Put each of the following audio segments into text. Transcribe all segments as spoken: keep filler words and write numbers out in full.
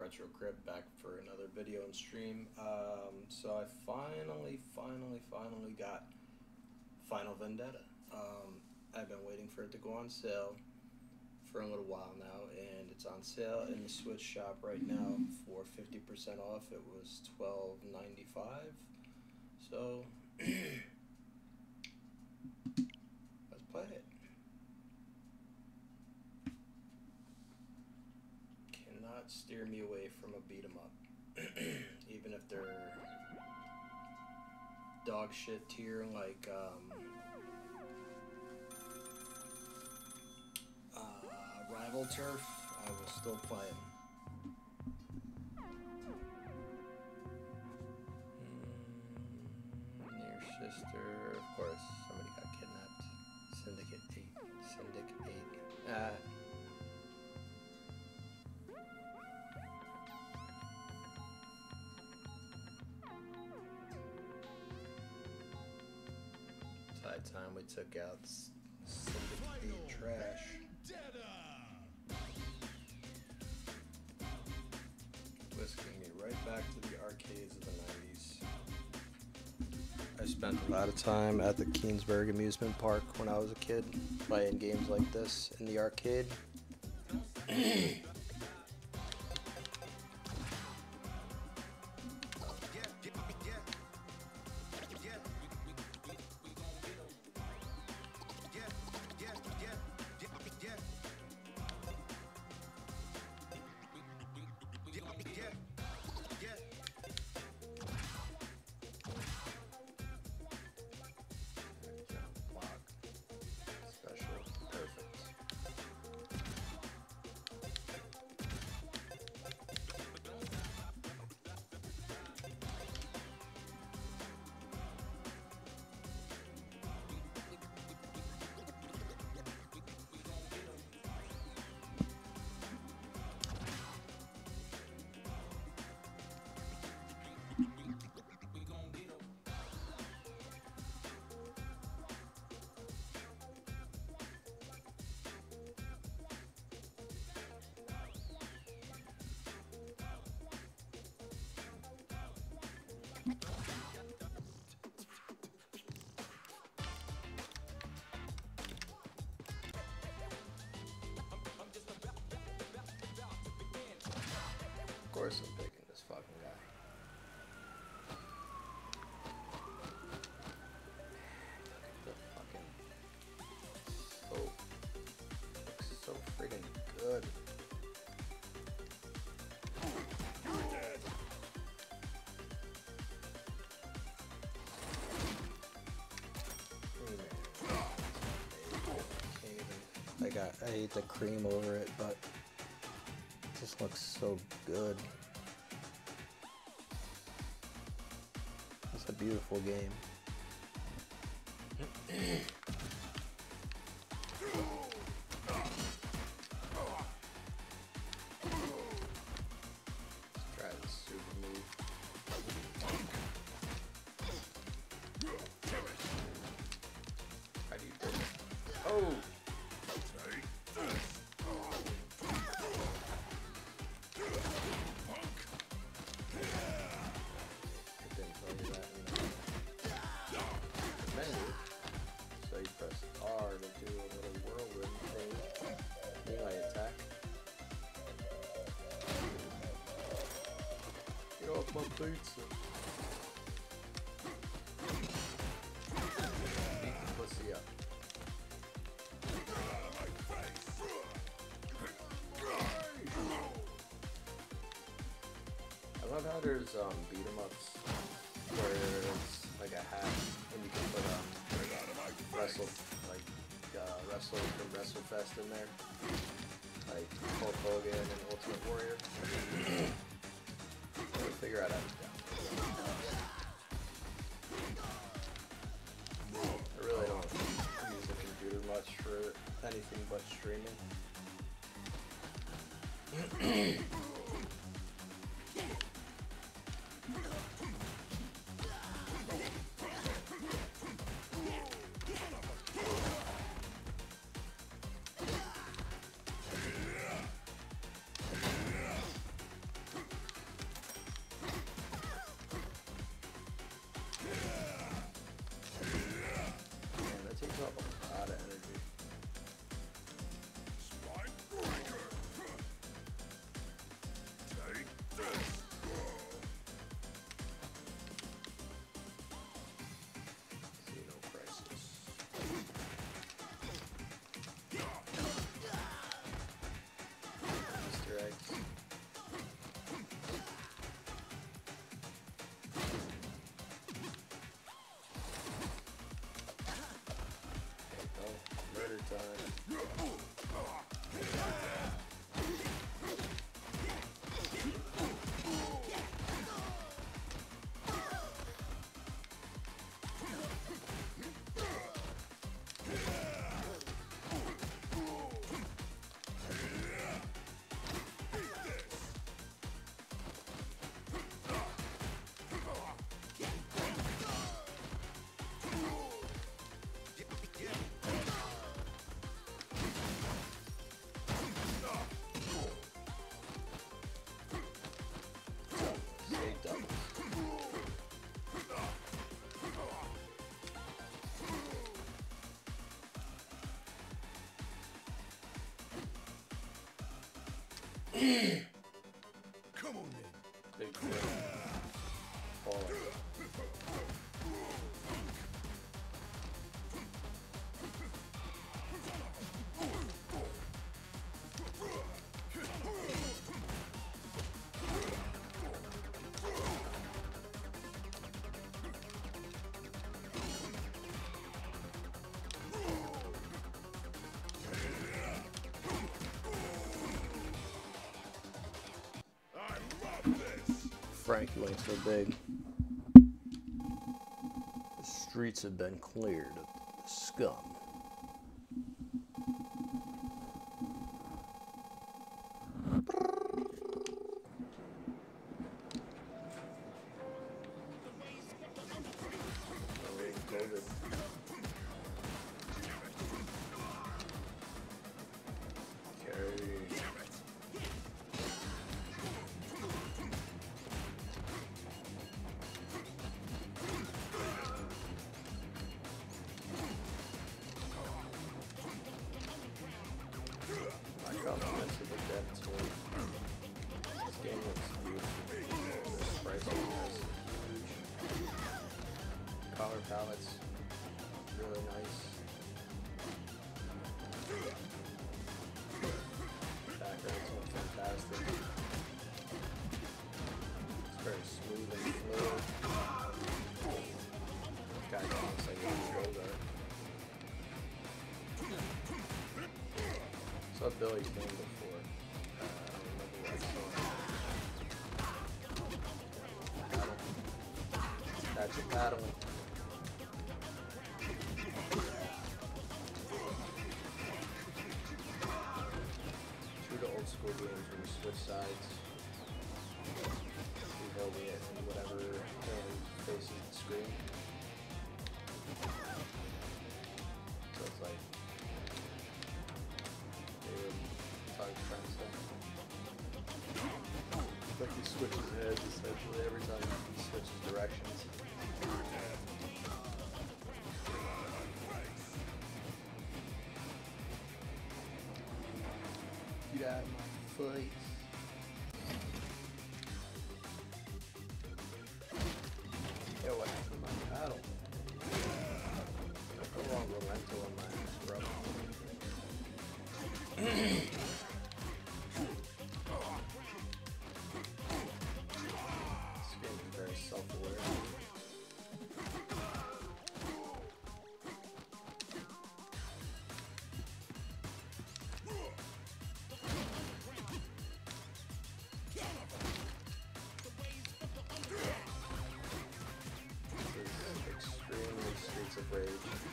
Retro Crypt, back for another video and stream. Um, so I finally, finally, finally got Final Vendetta. Um, I've been waiting for it to go on sale for a little while now, and it's on sale in the Switch shop right now for fifty percent off. It was twelve ninety-five. So let's play it. Cannot steer me away from a beat 'em up, even if they're dog shit tier like um, uh, Rival Turf. I will still play them. Mm, near sister, of course. Somebody got kidnapped. Syndicate eight. Syndicate eight. Ah. It's high time we took out Syndicate eight trash. Whisking me right back to the arcades of the nineties. I spent a lot of time at the Keensburg amusement park when I was a kid, playing games like this in the arcade. Of course I'm picking this fucking guy. Look at the fucking soap. Looks so friggin' good. I got I ate the cream over it, but it just looks so good. It's a beautiful game. Let's try this super move. How do you do it? Oh! So you press R to do a little whirlwind thing. Melee attack. Get off my pizza. Beat the pussy up. I love how there's um, beat 'em ups where it's like a hat and you can put um, wrestle, like uh, wrestlers from WrestleFest in there, like Hulk Hogan and Ultimate Warrior. We'll figure out how to do that. I really don't use the computer much for anything but streaming. Come on then. Big kill. Fall. Frank, you ain't so big. The streets have been cleared of the scum. Compliments of the depth to it. This game looks beautiful. This pricing is huge. Color palette's really nice. Backgrounds look fantastic. It's very smooth and fluid. This guy looks like a controller. I saw Billy's game before. Uh, I don't remember what I saw. Paddle. That's a paddle. True to old school games when you switch sides. You're holding it in whatever hand faces the screen. So it's like like he switches heads essentially every time he switches directions. Get out of my face. Yo, what happened to my paddle? Like a long rental on my ass, bro. Of Rage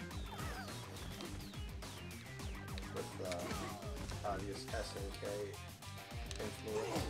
with uh, obvious S N K influence.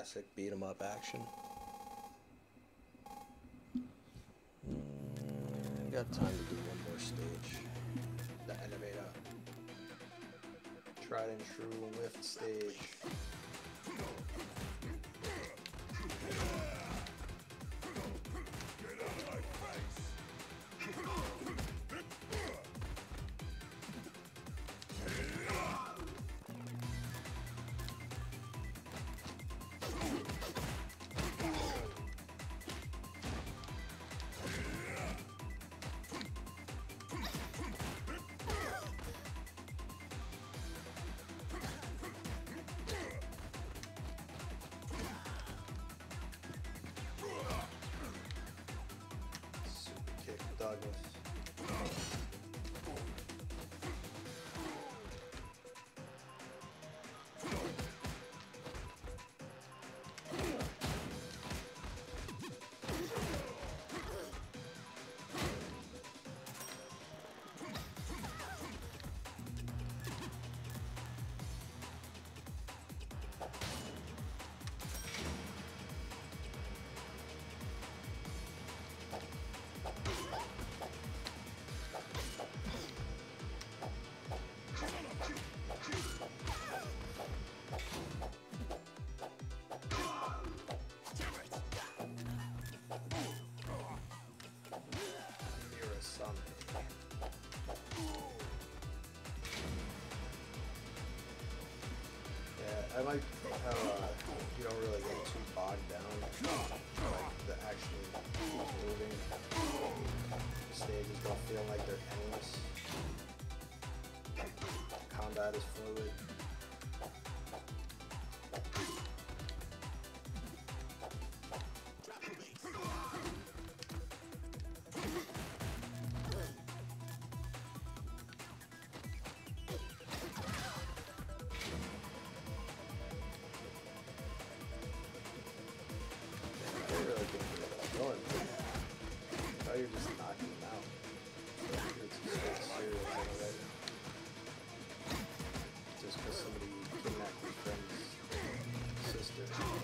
classic beat 'em up action. Mm, got time to do one more stage. The elevator. Tried and true lift stage. Douglas. I like how uh, you don't really get too bogged down, like the actually keeps moving. The stages don't feel like they're endless. Combat is fluid. You're just knocking them out. It's just like serious already. Just because somebody kidnapped your friend's sister.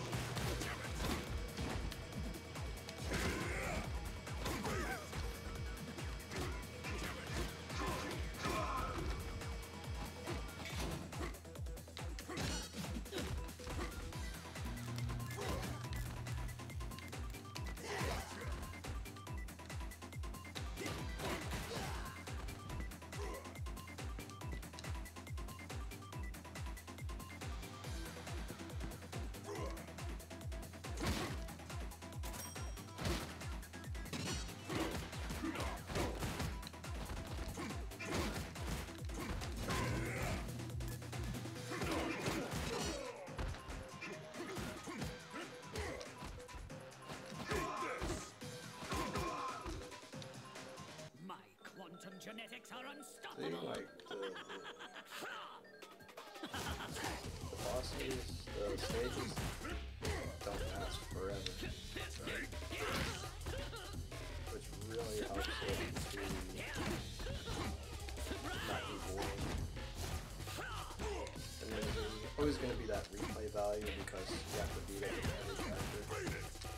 Genetics are See, unstoppable. like the, the, the bosses, the stages don't last forever, which really helps it to not be boring. And then there's always going to be that replay value because you have to beat it with every character.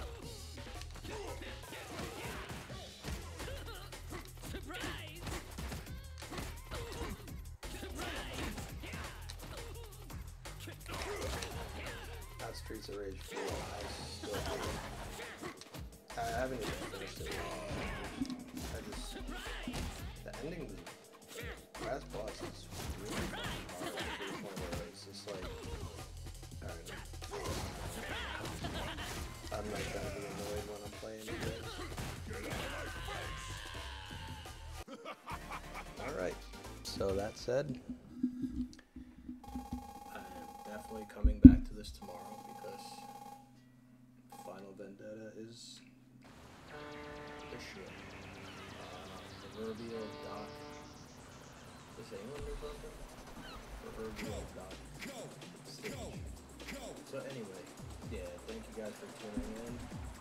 Streets of Rage four, I still haven't, I haven't even finished it. I just, the ending, the last boss is really hard to the point where it's just like, I don't know. I'm like gonna be annoyed when I'm playing games. Alright, so that said, I'm definitely coming back to this tomorrow. Vendetta is the shit. Uh, proverbial Doc. Does anyone know about that? Proverbial Doc stage. So anyway, yeah, thank you guys for tuning in.